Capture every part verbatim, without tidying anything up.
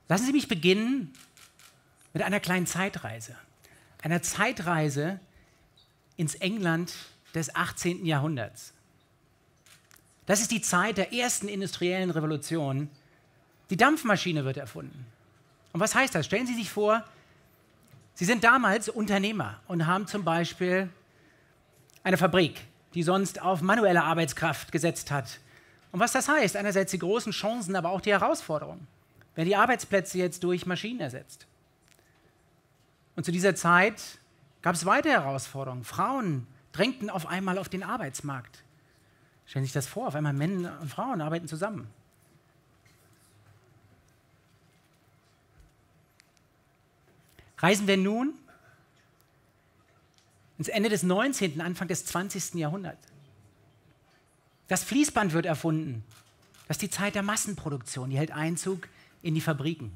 Lassen Sie mich beginnen mit einer kleinen Zeitreise. Einer Zeitreise ins England des achtzehnten Jahrhunderts. Das ist die Zeit der ersten industriellen Revolution. Die Dampfmaschine wird erfunden. Und was heißt das? Stellen Sie sich vor, Sie sind damals Unternehmer und haben zum Beispiel eine Fabrik, die sonst auf manuelle Arbeitskraft gesetzt hat. Und was das heißt? Einerseits die großen Chancen, aber auch die Herausforderungen. Werden die Arbeitsplätze jetzt durch Maschinen ersetzt? Und zu dieser Zeit gab es weitere Herausforderungen. Frauen drängten auf einmal auf den Arbeitsmarkt. Stellen Sie sich das vor, auf einmal Männer und Frauen arbeiten zusammen. Reisen wir nun ins Ende des neunzehnten, Anfang des zwanzigsten Jahrhunderts. Das Fließband wird erfunden. Das ist die Zeit der Massenproduktion, die hält Einzug in die Fabriken.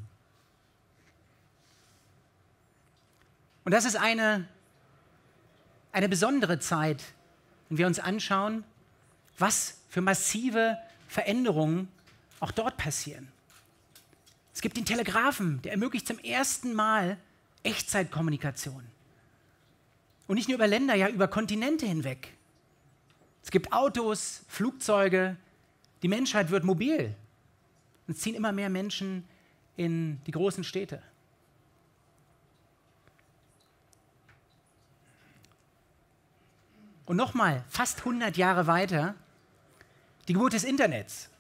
Und das ist eine, eine besondere Zeit, wenn wir uns anschauen, was für massive Veränderungen auch dort passieren. Es gibt den Telegraphen, der ermöglicht zum ersten Mal Echtzeitkommunikation. Und nicht nur über Länder, ja über Kontinente hinweg. Es gibt Autos, Flugzeuge, die Menschheit wird mobil. Und es ziehen immer mehr Menschen in die großen Städte. Und nochmal, fast hundert Jahre weiter, die Geburt des Internets.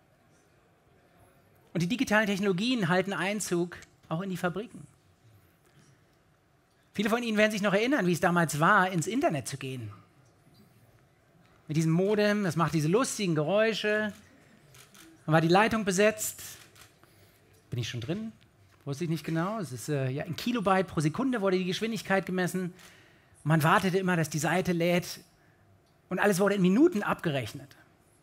Und die digitalen Technologien halten Einzug auch in die Fabriken. Viele von Ihnen werden sich noch erinnern, wie es damals war, ins Internet zu gehen. Mit diesem Modem, das macht diese lustigen Geräusche. Dann war die Leitung besetzt. Bin ich schon drin? Wusste ich nicht genau. Es ist äh, ja, in Kilobyte pro Sekunde wurde die Geschwindigkeit gemessen. Und man wartete immer, dass die Seite lädt. Und alles wurde in Minuten abgerechnet.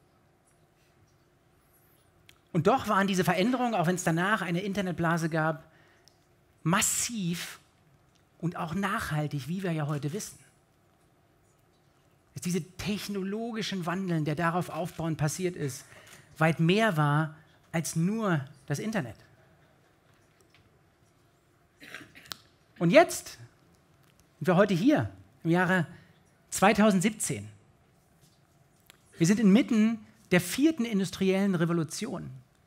Und doch waren diese Veränderungen, auch wenn es danach eine Internetblase gab, massiv und auch nachhaltig, wie wir ja heute wissen. Dass diese technologischen Wandeln, der darauf aufbauend passiert ist, weit mehr war als nur das Internet. Und jetzt sind wir heute hier, im Jahre zweitausendsiebzehn. Wir sind inmitten der vierten industriellen Revolution.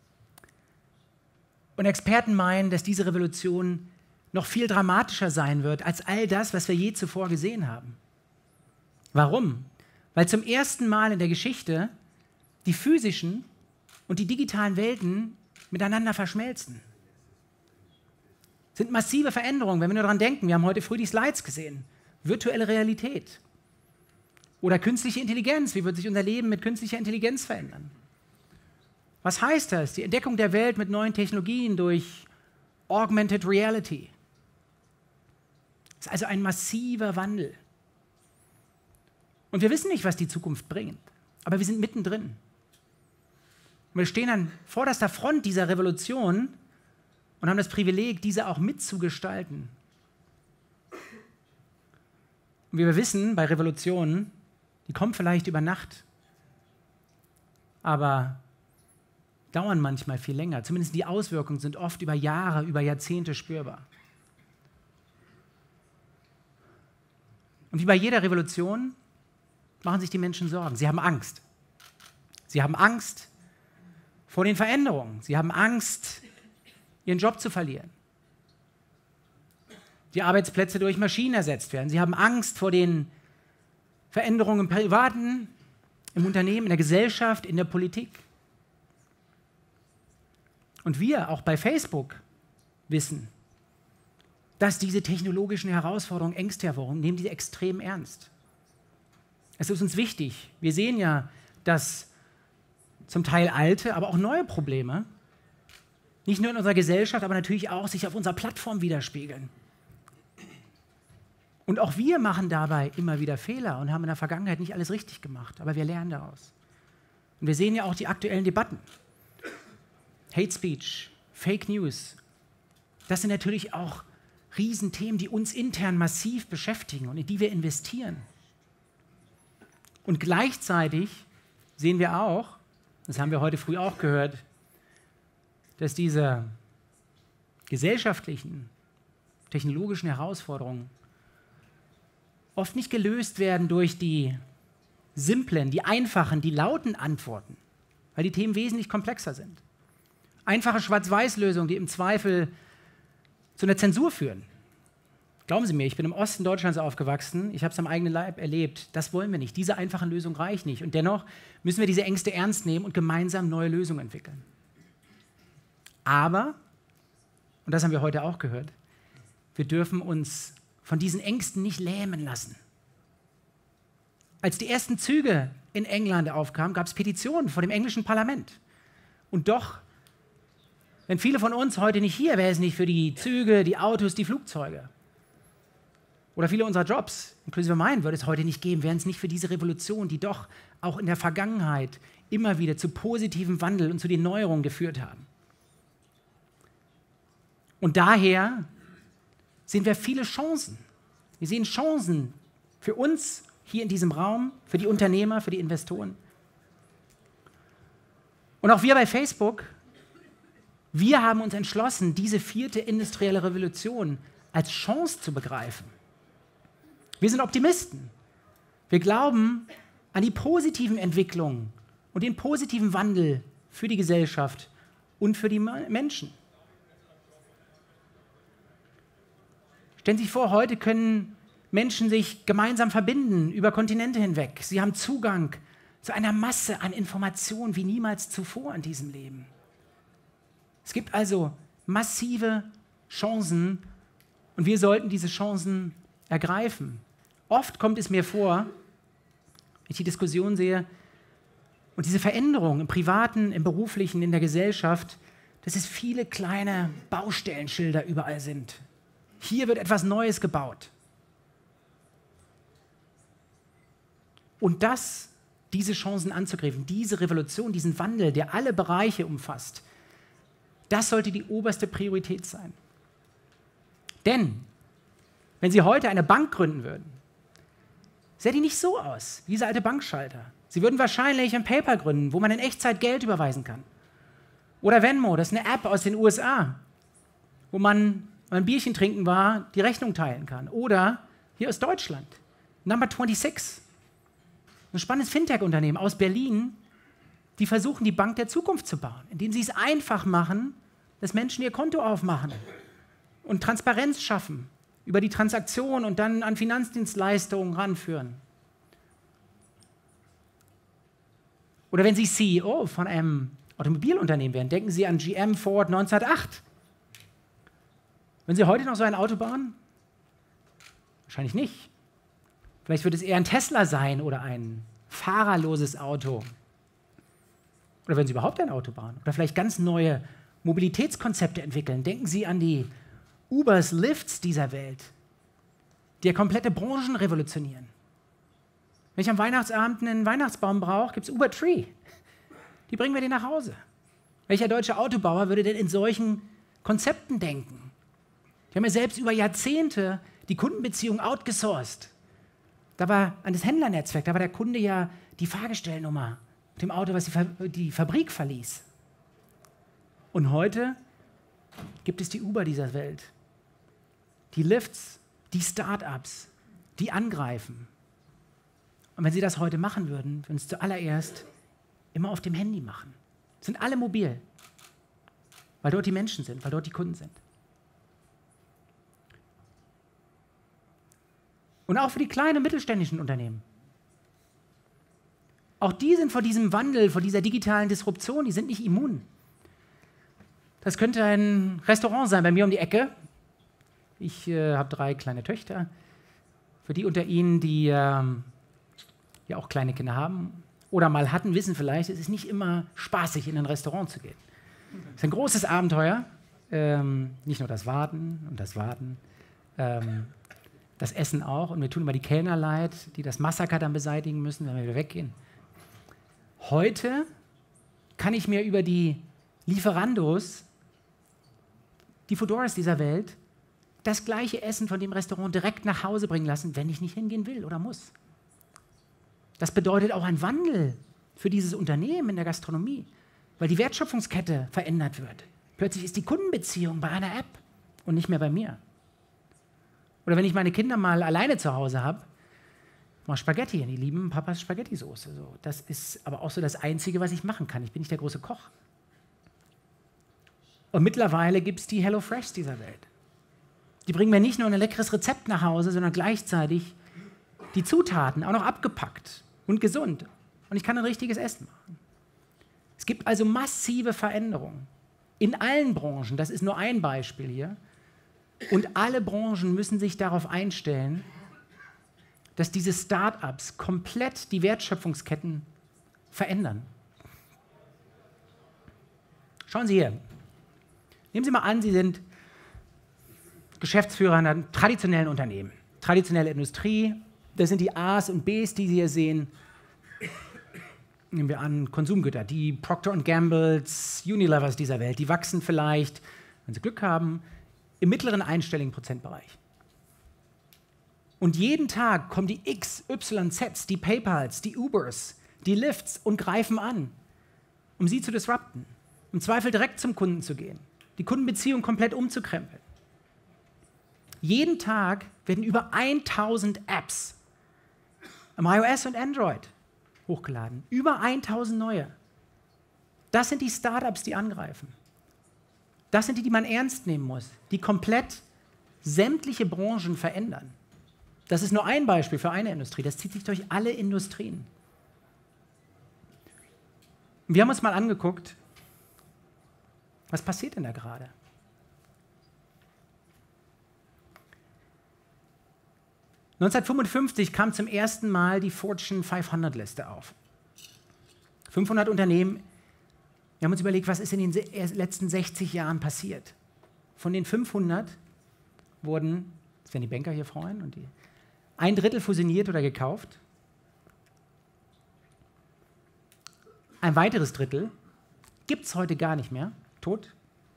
Und Experten meinen, dass diese Revolution noch viel dramatischer sein wird als all das, was wir je zuvor gesehen haben. Warum? Weil zum ersten Mal in der Geschichte die physischen und die digitalen Welten miteinander verschmelzen. Das sind massive Veränderungen, wenn wir nur daran denken. Wir haben heute früh die Slides gesehen. Virtuelle Realität. Oder künstliche Intelligenz. Wie wird sich unser Leben mit künstlicher Intelligenz verändern? Was heißt das? Die Entdeckung der Welt mit neuen Technologien durch Augmented Reality. Das ist also ein massiver Wandel. Und wir wissen nicht, was die Zukunft bringt, aber wir sind mittendrin. Und wir stehen an vorderster Front dieser Revolution und haben das Privileg, diese auch mitzugestalten. Und wie wir wissen, bei Revolutionen, die kommen vielleicht über Nacht, aber dauern manchmal viel länger. Zumindest die Auswirkungen sind oft über Jahre, über Jahrzehnte spürbar. Und wie bei jeder Revolution machen sich die Menschen Sorgen. Sie haben Angst. Sie haben Angst vor den Veränderungen. Sie haben Angst, ihren Job zu verlieren. Die Arbeitsplätze durch Maschinen ersetzt werden. Sie haben Angst vor den Veränderungen im Privaten, im Unternehmen, in der Gesellschaft, in der Politik. Und wir, auch bei Facebook, wissen, dass diese technologischen Herausforderungen, Ängste hervorrufen, nehmen die extrem ernst. Es ist uns wichtig. Wir sehen ja, dass zum Teil alte, aber auch neue Probleme nicht nur in unserer Gesellschaft, aber natürlich auch sich auf unserer Plattform widerspiegeln. Und auch wir machen dabei immer wieder Fehler und haben in der Vergangenheit nicht alles richtig gemacht, aber wir lernen daraus. Und wir sehen ja auch die aktuellen Debatten. Hate Speech, Fake News, das sind natürlich auch Riesenthemen, die uns intern massiv beschäftigen und in die wir investieren. Und gleichzeitig sehen wir auch, das haben wir heute früh auch gehört, dass diese gesellschaftlichen, technologischen Herausforderungen oft nicht gelöst werden durch die simplen, die einfachen, die lauten Antworten, weil die Themen wesentlich komplexer sind. Einfache Schwarz-Weiß-Lösungen, die im Zweifel zu einer Zensur führen. Glauben Sie mir, ich bin im Osten Deutschlands aufgewachsen, ich habe es am eigenen Leib erlebt. Das wollen wir nicht. Diese einfachen Lösungen reichen nicht. Und dennoch müssen wir diese Ängste ernst nehmen und gemeinsam neue Lösungen entwickeln. Aber, und das haben wir heute auch gehört, wir dürfen uns von diesen Ängsten nicht lähmen lassen. Als die ersten Züge in England aufkamen, gab es Petitionen vor dem englischen Parlament. Und doch, wenn viele von uns heute nicht hier, wäre es nicht für die Züge, die Autos, die Flugzeuge. Oder viele unserer Jobs, inklusive meinen, würde es heute nicht geben, wären es nicht für diese Revolution, die doch auch in der Vergangenheit immer wieder zu positivem Wandel und zu den Neuerungen geführt haben. Und daher sehen wir viele Chancen. Wir sehen Chancen für uns hier in diesem Raum, für die Unternehmer, für die Investoren. Und auch wir bei Facebook, wir haben uns entschlossen, diese vierte industrielle Revolution als Chance zu begreifen. Wir sind Optimisten. Wir glauben an die positiven Entwicklungen und den positiven Wandel für die Gesellschaft und für die Menschen. Stellen Sie sich vor, heute können Menschen sich gemeinsam verbinden über Kontinente hinweg. Sie haben Zugang zu einer Masse an Informationen wie niemals zuvor in diesem Leben. Es gibt also massive Chancen und wir sollten diese Chancen ergreifen. Oft kommt es mir vor, wenn ich die Diskussion sehe und diese Veränderungen im Privaten, im Beruflichen, in der Gesellschaft, dass es viele kleine Baustellenschilder überall sind. Hier wird etwas Neues gebaut. Und das, diese Chancen anzugreifen, diese Revolution, diesen Wandel, der alle Bereiche umfasst, das sollte die oberste Priorität sein. Denn, wenn Sie heute eine Bank gründen würden, sähe die nicht so aus, wie dieser alte Bankschalter. Sie würden wahrscheinlich ein PayPal gründen, wo man in Echtzeit Geld überweisen kann. Oder Venmo, das ist eine App aus den U S A, wo man, wenn man ein Bierchen trinken war, die Rechnung teilen kann. Oder hier aus Deutschland, Number sechsundzwanzig, ein spannendes Fintech-Unternehmen aus Berlin, die versuchen, die Bank der Zukunft zu bauen, indem sie es einfach machen, dass Menschen ihr Konto aufmachen und Transparenz schaffen über die Transaktion und dann an Finanzdienstleistungen ranführen. Oder wenn Sie C E O von einem Automobilunternehmen wären, denken Sie an G M Ford neunzehnhundertacht. Wenn Sie heute noch so ein Auto bauen? Wahrscheinlich nicht. Vielleicht wird es eher ein Tesla sein oder ein fahrerloses Auto. Oder wenn Sie überhaupt ein Auto bauen. Oder vielleicht ganz neue Mobilitätskonzepte entwickeln. Denken Sie an die Ubers, Lyfts dieser Welt, die ja komplette Branchen revolutionieren. Wenn ich am Weihnachtsabend einen Weihnachtsbaum brauche, gibt es Uber Tree. Die bringen wir dir nach Hause. Welcher deutsche Autobauer würde denn in solchen Konzepten denken? Die haben ja selbst über Jahrzehnte die Kundenbeziehung outgesourced. Da war an das Händlernetzwerk, da war der Kunde ja die Fahrgestellnummer mit dem Auto, was die, Fa die Fabrik verließ. Und heute gibt es die Uber dieser Welt, die Lyfts, die Start-ups, die angreifen. Und wenn sie das heute machen würden, würden sie es zuallererst immer auf dem Handy machen. Sind alle mobil, weil dort die Menschen sind, weil dort die Kunden sind. Und auch für die kleinen und mittelständischen Unternehmen. Auch die sind vor diesem Wandel, vor dieser digitalen Disruption, die sind nicht immun. Das könnte ein Restaurant sein bei mir um die Ecke. Ich äh, habe drei kleine Töchter. Für die unter Ihnen, die ähm, ja auch kleine Kinder haben oder mal hatten, wissen vielleicht, es ist nicht immer spaßig, in ein Restaurant zu gehen. Es ist ein großes Abenteuer. Ähm, nicht nur das Warten und das Warten, ähm, das Essen auch. Und mir tun immer die Kellner leid, die das Massaker dann beseitigen müssen, wenn wir wieder weggehen. Heute kann ich mir über die Lieferandos, die Foodoras dieser Welt, das gleiche Essen von dem Restaurant direkt nach Hause bringen lassen, wenn ich nicht hingehen will oder muss. Das bedeutet auch einen Wandel für dieses Unternehmen in der Gastronomie, weil die Wertschöpfungskette verändert wird. Plötzlich ist die Kundenbeziehung bei einer App und nicht mehr bei mir. Oder wenn ich meine Kinder mal alleine zu Hause habe, mache Spaghetti und die lieben Papas Spaghetti-Soße. So, das ist aber auch so das Einzige, was ich machen kann. Ich bin nicht der große Koch. Und mittlerweile gibt es die HelloFresh dieser Welt. Die bringen mir nicht nur ein leckeres Rezept nach Hause, sondern gleichzeitig die Zutaten, auch noch abgepackt und gesund. Und ich kann ein richtiges Essen machen. Es gibt also massive Veränderungen in allen Branchen. Das ist nur ein Beispiel hier. Und alle Branchen müssen sich darauf einstellen, dass diese Start-ups komplett die Wertschöpfungsketten verändern. Schauen Sie hier. Nehmen Sie mal an, Sie sind Geschäftsführer einer traditionellen Unternehmen, traditionelle Industrie. Das sind die A's und B's, die Sie hier sehen. Nehmen wir an, Konsumgüter, die Procter und Gambles, Unilevers dieser Welt, die wachsen vielleicht, wenn Sie Glück haben, im mittleren einstelligen Prozentbereich. Und jeden Tag kommen die X, Y, Zs, die PayPals, die Ubers, die Lyfts und greifen an, um sie zu disrupten, im Zweifel direkt zum Kunden zu gehen, die Kundenbeziehung komplett umzukrempeln. Jeden Tag werden über tausend Apps am iOS und Android hochgeladen. Über tausend neue. Das sind die Startups, die angreifen. Das sind die, die man ernst nehmen muss, die komplett sämtliche Branchen verändern. Das ist nur ein Beispiel für eine Industrie. Das zieht sich durch alle Industrien. Und wir haben uns mal angeguckt, was passiert denn da gerade? neunzehnhundertfünfundfünfzig kam zum ersten Mal die Fortune fünfhundert Liste auf. fünfhundert Unternehmen. Wir haben uns überlegt, was ist in den letzten sechzig Jahren passiert. Von den fünfhundert wurden, das werden die Banker hier freuen, und die, ein Drittel fusioniert oder gekauft. Ein weiteres Drittel gibt es heute gar nicht mehr, tot.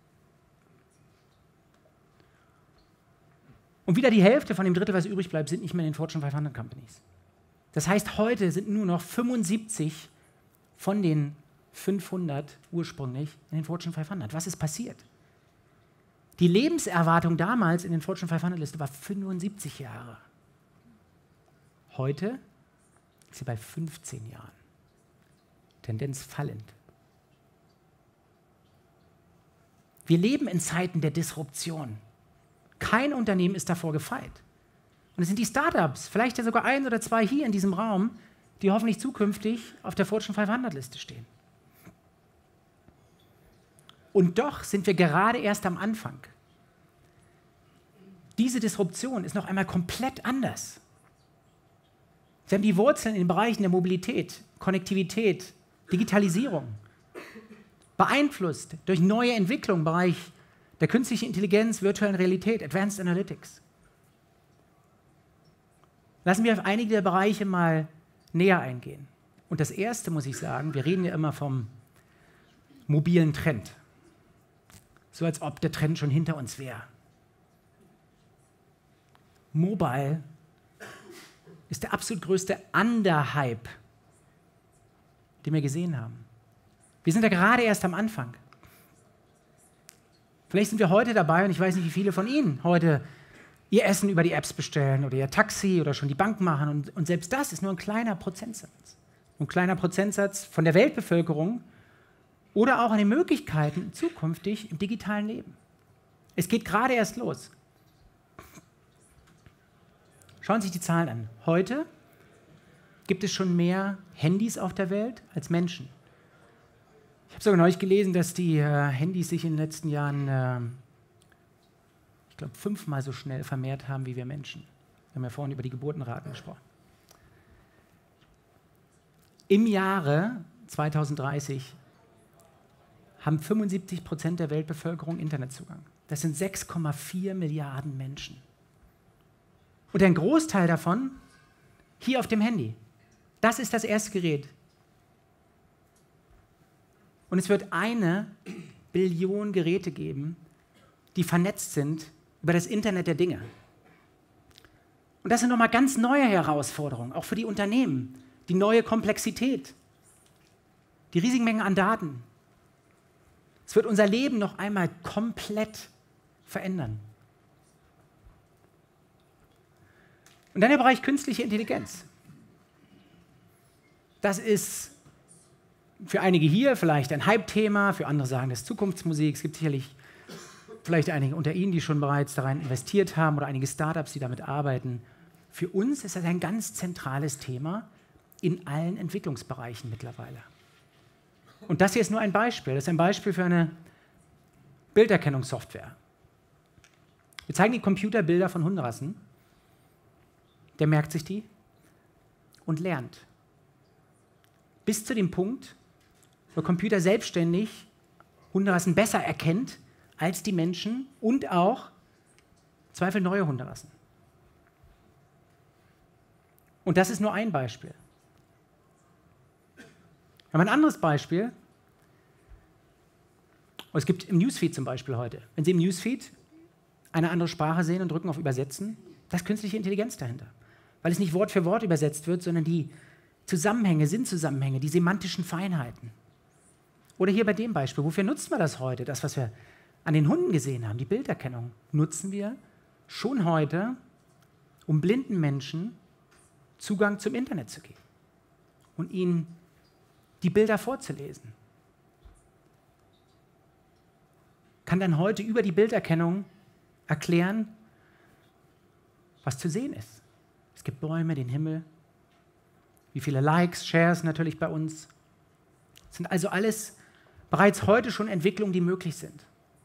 Und wieder die Hälfte von dem Drittel, was übrig bleibt, sind nicht mehr in den Fortune fünfhundert Companies. Das heißt, heute sind nur noch fünfundsiebzig von den fünfhundert ursprünglich in den Fortune fünfhundert. Was ist passiert? Die Lebenserwartung damals in den Fortune fünfhundert Liste war fünfundsiebzig Jahre. Heute ist sie bei fünfzehn Jahren. Tendenz fallend. Wir leben in Zeiten der Disruption. Kein Unternehmen ist davor gefeit. Und es sind die Startups, vielleicht ja sogar ein oder zwei hier in diesem Raum, die hoffentlich zukünftig auf der Fortune fünfhundert Liste stehen. Und doch sind wir gerade erst am Anfang. Diese Disruption ist noch einmal komplett anders. Sie haben die Wurzeln in den Bereichen der Mobilität, Konnektivität, Digitalisierung, beeinflusst durch neue Entwicklungen im Bereich der künstlichen Intelligenz, virtuellen Realität, Advanced Analytics. Lassen wir auf einige der Bereiche mal näher eingehen. Und das Erste muss ich sagen, wir reden ja immer vom mobilen Trend. So als ob der Trend schon hinter uns wäre. Mobile ist der absolut größte Underhype, den wir gesehen haben. Wir sind da gerade erst am Anfang. Vielleicht sind wir heute dabei, und ich weiß nicht, wie viele von Ihnen heute ihr Essen über die Apps bestellen oder ihr Taxi oder schon die Bank machen. Und, und selbst das ist nur ein kleiner Prozentsatz. Ein kleiner Prozentsatz von der Weltbevölkerung oder auch an den Möglichkeiten zukünftig im digitalen Leben. Es geht gerade erst los. Schauen Sie sich die Zahlen an. Heute gibt es schon mehr Handys auf der Welt als Menschen. Ich habe sogar neulich gelesen, dass die äh, Handys sich in den letzten Jahren, äh, ich glaube, fünfmal so schnell vermehrt haben wie wir Menschen. Wir haben ja vorhin über die Geburtenraten gesprochen. Im Jahre zweitausenddreißig haben fünfundsiebzig Prozent der Weltbevölkerung Internetzugang. Das sind sechs Komma vier Milliarden Menschen. Und ein Großteil davon hier auf dem Handy. Das ist das erste Gerät. Und es wird eine Billion Geräte geben, die vernetzt sind über das Internet der Dinge. Und das sind nochmal ganz neue Herausforderungen, auch für die Unternehmen. Die neue Komplexität, die riesigen Mengen an Daten. Es wird unser Leben noch einmal komplett verändern. Und dann der Bereich künstliche Intelligenz. Das ist für einige hier vielleicht ein Hype-Thema, für andere sagen, das ist Zukunftsmusik. Es gibt sicherlich vielleicht einige unter Ihnen, die schon bereits daran investiert haben oder einige Startups, die damit arbeiten. Für uns ist das ein ganz zentrales Thema in allen Entwicklungsbereichen mittlerweile. Und das hier ist nur ein Beispiel. Das ist ein Beispiel für eine Bilderkennungssoftware. Wir zeigen die Computer Bilder von Hunderassen. Der merkt sich die und lernt. Bis zu dem Punkt, wo der Computer selbstständig Hunderassen besser erkennt als die Menschen und auch im Zweifel neue Hunderassen. Und das ist nur ein Beispiel. Wir haben ein anderes Beispiel. Es gibt im Newsfeed zum Beispiel heute, wenn Sie im Newsfeed eine andere Sprache sehen und drücken auf Übersetzen, da ist künstliche Intelligenz dahinter. Weil es nicht Wort für Wort übersetzt wird, sondern die Zusammenhänge, Sinnzusammenhänge, die semantischen Feinheiten. Oder hier bei dem Beispiel, wofür nutzen wir das heute? Das, was wir an den Hunden gesehen haben, die Bilderkennung, nutzen wir schon heute, um blinden Menschen Zugang zum Internet zu geben und ihnen die Bilder vorzulesen. Kann dann heute über die Bilderkennung erklären, was zu sehen ist. Es gibt Bäume, den Himmel, wie viele Likes, Shares natürlich bei uns. Das sind also alles bereits heute schon Entwicklungen, die möglich sind.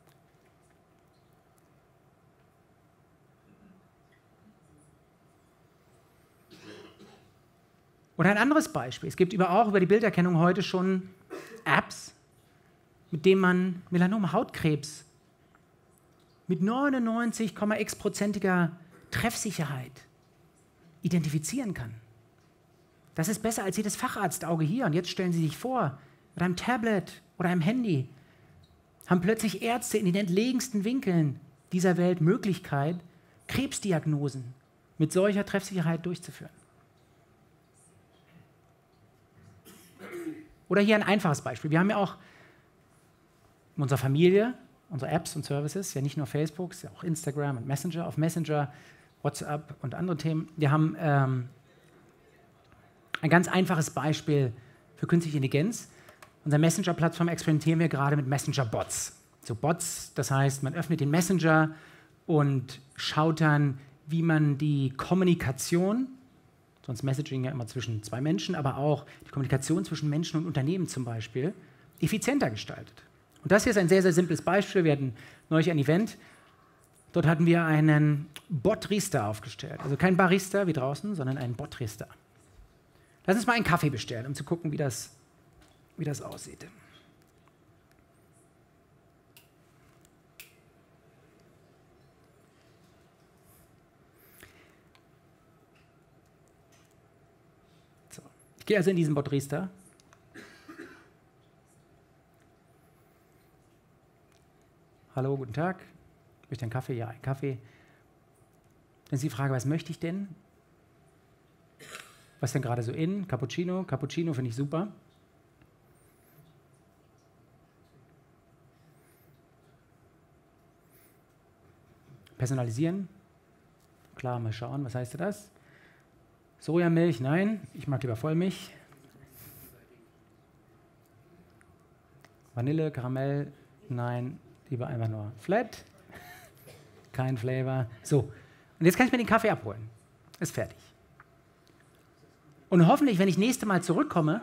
Oder ein anderes Beispiel. Es gibt über, auch über die Bilderkennung heute schon Apps, mit denen man Melanom, Hautkrebs mit neunundneunzig Komma x prozentiger Treffsicherheit identifizieren kann. Das ist besser als jedes Facharztauge hier. Und jetzt stellen Sie sich vor, mit einem Tablet oder einem Handy haben plötzlich Ärzte in den entlegensten Winkeln dieser Welt Möglichkeit, Krebsdiagnosen mit solcher Treffsicherheit durchzuführen. Oder hier ein einfaches Beispiel. Wir haben ja auch in unserer Familie unsere Apps und Services, ja nicht nur Facebook, es ist ja auch Instagram und Messenger, auf Messenger, WhatsApp und andere Themen. Wir haben ähm, ein ganz einfaches Beispiel für künstliche Intelligenz. Unsere Messenger-Plattform experimentieren wir gerade mit Messenger-Bots. So Bots, das heißt, man öffnet den Messenger und schaut dann, wie man die Kommunikation, sonst Messaging ja immer zwischen zwei Menschen, aber auch die Kommunikation zwischen Menschen und Unternehmen zum Beispiel, effizienter gestaltet. Und das hier ist ein sehr, sehr simples Beispiel. Wir hatten neulich ein Event, dort hatten wir einen Bot-Riester aufgestellt. Also kein Barista wie draußen, sondern einen Bot-Riester. Lass uns mal einen Kaffee bestellen, um zu gucken, wie das, wie das aussieht. So. Ich gehe also in diesen Bot-Riester. Hallo, guten Tag. Möchte einen Kaffee? Ja, einen Kaffee. Dann ist die Frage, was möchte ich denn? Was ist denn gerade so in? Cappuccino? Cappuccino finde ich super. Personalisieren. Klar, mal schauen, was heißt das? Sojamilch? Nein, ich mag lieber Vollmilch. Vanille, Karamell? Nein. Lieber einfach nur flat, kein Flavor. So, und jetzt kann ich mir den Kaffee abholen. Ist fertig. Und hoffentlich, wenn ich nächste Mal zurückkomme,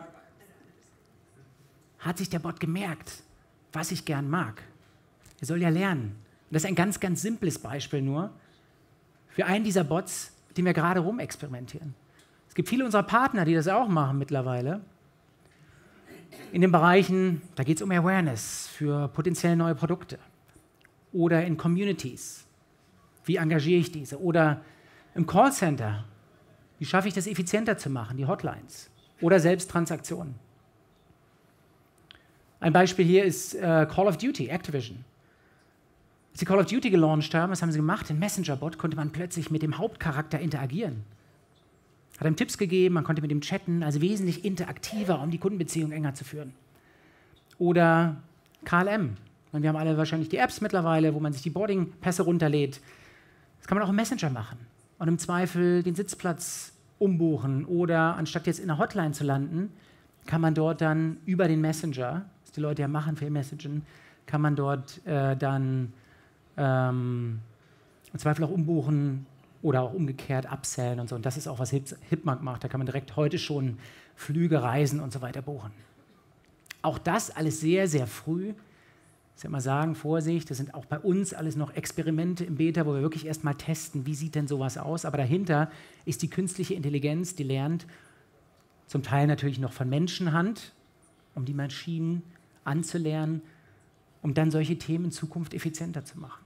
hat sich der Bot gemerkt, was ich gern mag. Er soll ja lernen. Und das ist ein ganz, ganz simples Beispiel nur für einen dieser Bots, mit dem wir gerade rumexperimentieren. Es gibt viele unserer Partner, die das auch machen mittlerweile. In den Bereichen, da geht es um Awareness für potenziell neue Produkte oder in Communities, wie engagiere ich diese, oder im Callcenter, wie schaffe ich das effizienter zu machen, die Hotlines oder selbst Transaktionen. Ein Beispiel hier ist äh, Call of Duty, Activision. Als sie Call of Duty gelauncht haben, was haben sie gemacht? In Messenger-Bot konnte man plötzlich mit dem Hauptcharakter interagieren. Hat ihm Tipps gegeben, man konnte mit ihm chatten, also wesentlich interaktiver, um die Kundenbeziehung enger zu führen. Oder K L M, Und wir haben alle wahrscheinlich die Apps mittlerweile, wo man sich die Boardingpässe runterlädt. Das kann man auch im Messenger machen und im Zweifel den Sitzplatz umbuchen oder anstatt jetzt in einer Hotline zu landen, kann man dort dann über den Messenger, was die Leute ja machen für ihr Messagen, kann man dort äh, dann ähm, im Zweifel auch umbuchen oder auch umgekehrt upsellen und so. Und das ist auch, was Hipmark macht. Da kann man direkt heute schon Flüge, Reisen und so weiter buchen. Auch das alles sehr, sehr früh. Ich würde mal sagen, Vorsicht, das sind auch bei uns alles noch Experimente im Beta, wo wir wirklich erstmal testen, wie sieht denn sowas aus. Aber dahinter ist die künstliche Intelligenz, die lernt zum Teil natürlich noch von Menschenhand, um die Maschinen anzulernen, um dann solche Themen in Zukunft effizienter zu machen.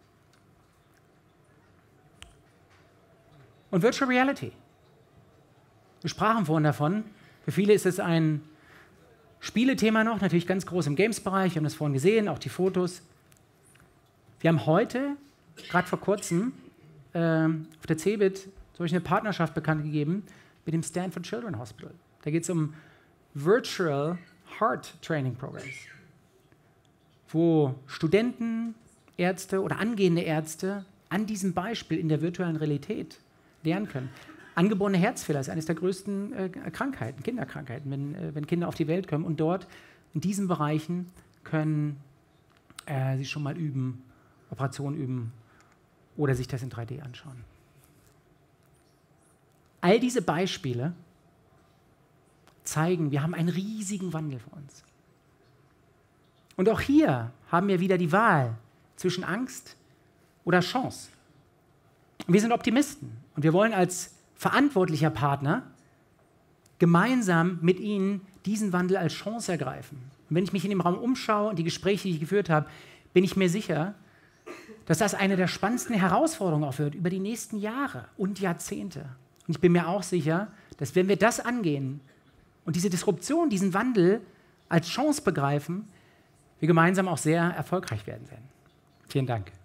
Und Virtual Reality. Wir sprachen vorhin davon. Für viele ist es ein Spielethema noch, natürlich ganz groß im Games-Bereich. Wir haben das vorhin gesehen, auch die Fotos. Wir haben heute, gerade vor kurzem, äh, auf der CeBIT solch eine Partnerschaft bekannt gegeben mit dem Stanford Children's Hospital. Da geht es um Virtual Heart Training Programs, wo Studenten, Ärzte oder angehende Ärzte an diesem Beispiel in der virtuellen Realität lernen können. Angeborene Herzfehler ist eines der größten äh, Krankheiten, Kinderkrankheiten, wenn, äh, wenn Kinder auf die Welt kommen. Und dort, in diesen Bereichen, können äh, sie schon mal üben, Operationen üben oder sich das in drei D anschauen. All diese Beispiele zeigen, wir haben einen riesigen Wandel vor uns. Und auch hier haben wir wieder die Wahl zwischen Angst oder Chance. Und wir sind Optimisten und wir wollen als verantwortlicher Partner gemeinsam mit Ihnen diesen Wandel als Chance ergreifen. Und wenn ich mich in dem Raum umschaue und die Gespräche, die ich geführt habe, bin ich mir sicher, dass das eine der spannendsten Herausforderungen auch wird über die nächsten Jahre und Jahrzehnte. Und ich bin mir auch sicher, dass wenn wir das angehen und diese Disruption, diesen Wandel als Chance begreifen, wir gemeinsam auch sehr erfolgreich werden werden. Vielen Dank.